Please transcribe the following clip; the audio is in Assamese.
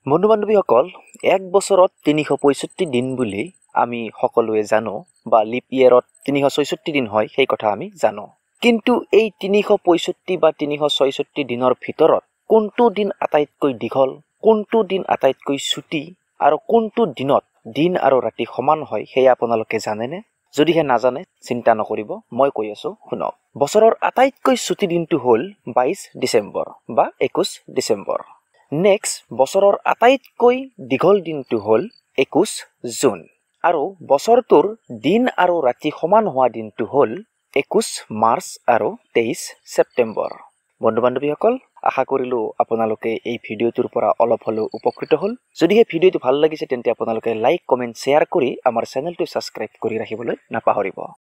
বন্ধু বান্ধৱীসকল, এক বছৰত 365 দিন বুলি আমি সকলোৱে জানো, বা লিপ ইয়েৰত 366 দিন হয় সেই কথা আমি জানো। কিন্তু এই 365 বা 366 দিনৰ ভিতৰত কোনটো দিন আটাইতকৈ দীঘল, কোনটো দিন আটাইতকৈ ছুটি, আৰু কোনটো দিনত দিন আৰু ৰাতি সমান হয় সেয়া আপোনালোকে জানেনে? যদিহে নাজানে চিন্তা নকৰিব, মই কৈ আছো শুনক। বছৰৰ আটাইতকৈ ছুটি দিনটো হ'ল 22 ডিচেম্বৰ বা 21 ডিচেম্বৰ। নেক্সট, বছৰৰ আটাইতকৈ দীঘল দিনটো হ'ল 21 জুন। আৰু বছৰটোৰ দিন আৰু ৰাতি সমান হোৱা দিনটো হ'ল 21 মাৰ্চ আৰু 23 ছেপ্টেম্বৰ। বন্ধু বান্ধৱীসকল, আশা কৰিলোঁ আপোনালোকে এই ভিডিঅ'টোৰ পৰা অলপ হ'লেও উপকৃত হ'ল। যদিহে ভিডিঅ'টো ভাল লাগিছে তেন্তে আপোনালোকে লাইক, কমেণ্ট, শ্বেয়াৰ কৰি আমাৰ চেনেলটো ছাবস্ক্ৰাইব কৰি ৰাখিবলৈ নাপাহৰিব।